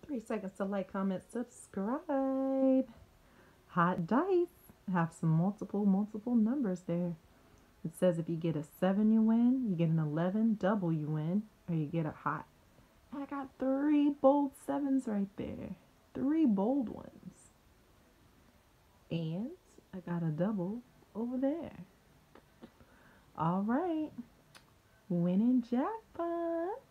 3 seconds to like, comment, subscribe. Hot dice. Have some multiple numbers there. It says if you get a 7, you win. You get an 11, double, you win. Or you get a hot. I got 3 bold 7s right there. 3 bold ones. And I got a double over there. All right. Winning jackpot.